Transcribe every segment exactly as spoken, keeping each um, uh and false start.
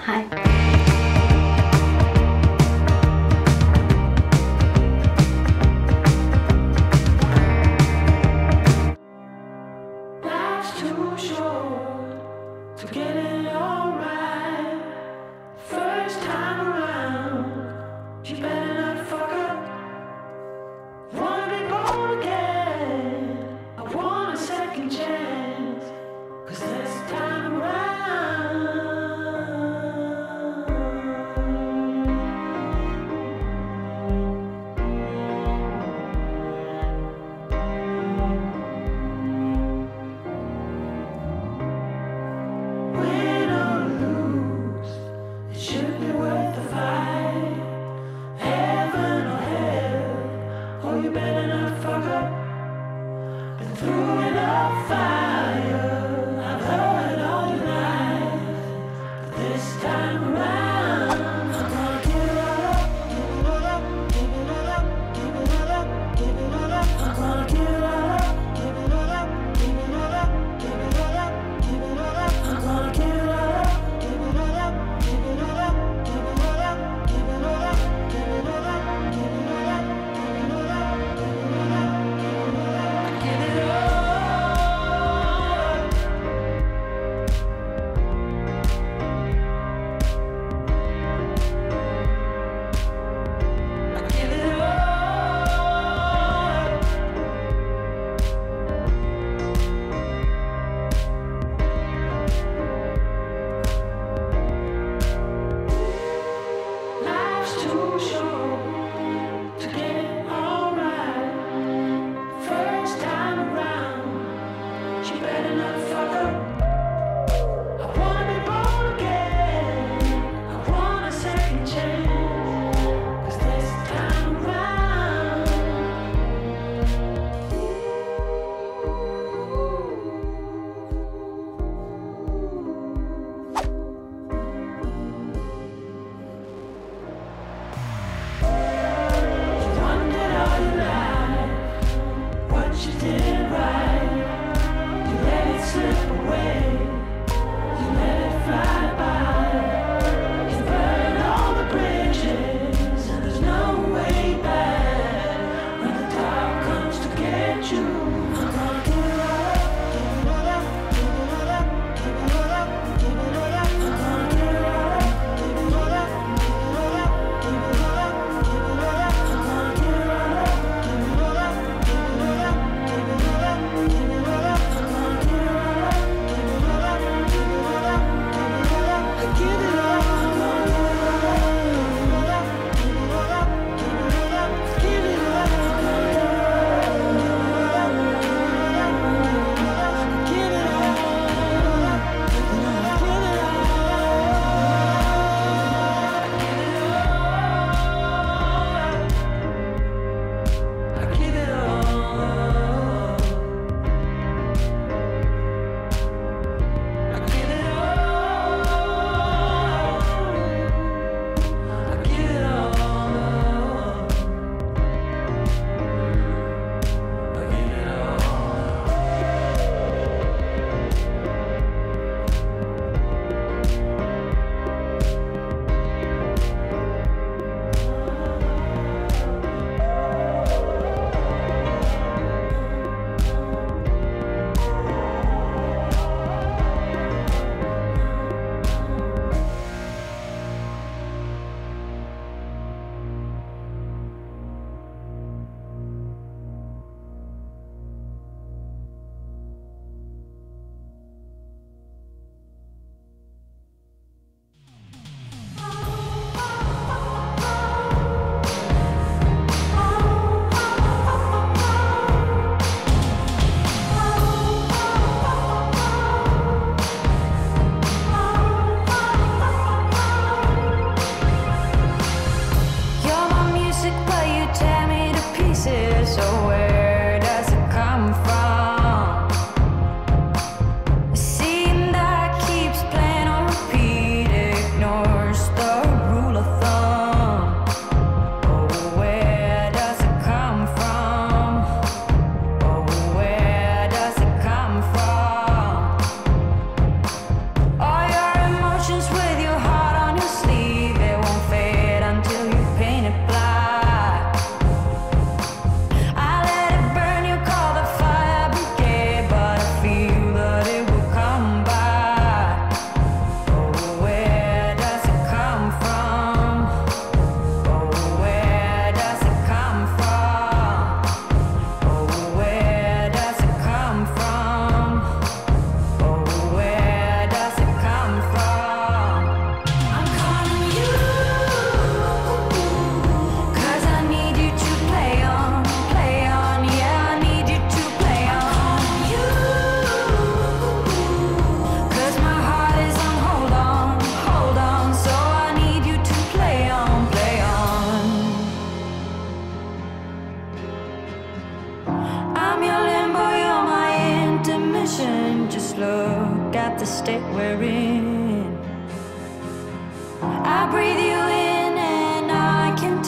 Hi. Life's too short to get it all right. First time around, you better not fuck up. Wanna be born again, I want a second chance, 'cause this time around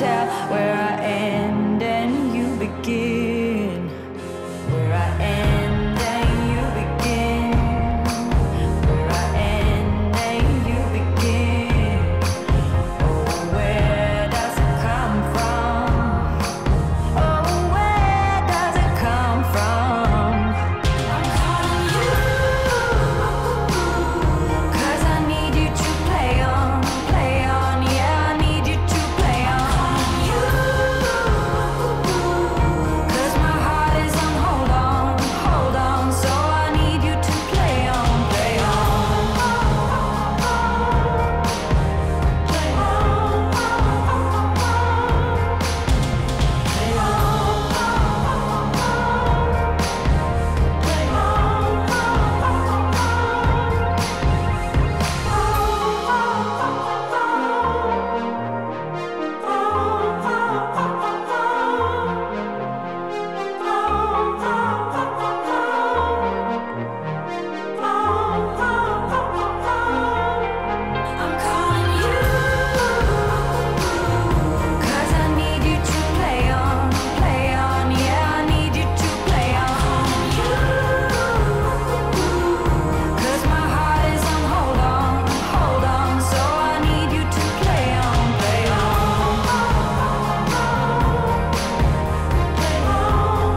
tell where I end and you begin. Where I end and you begin. Where I end and you begin. Oh, where does it come from? Oh, where does it come from? I'm calling you, 'cause I need you to play on, play on, yeah, I need you to play on. You, 'cause my heart is on hold on, hold on, so I need you to play on, play on. Play on. Play I'm calling you, 'cause I need you to play on, play on, yeah, I need you to play on. You, 'cause my heart is on hold on, hold on, so I need you to play on, play on. Play on.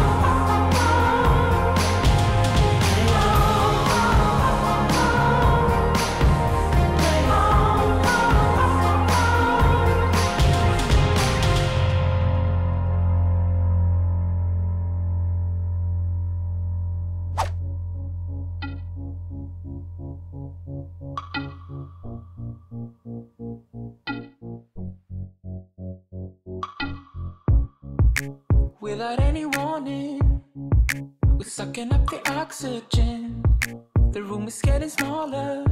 Without any warning, we're sucking up the oxygen. The room is getting smaller.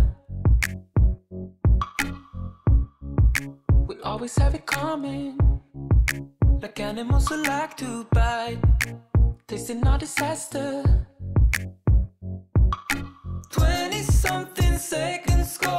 We always have it coming, like animals who like to bite, tasting our disaster. Twenty something seconds go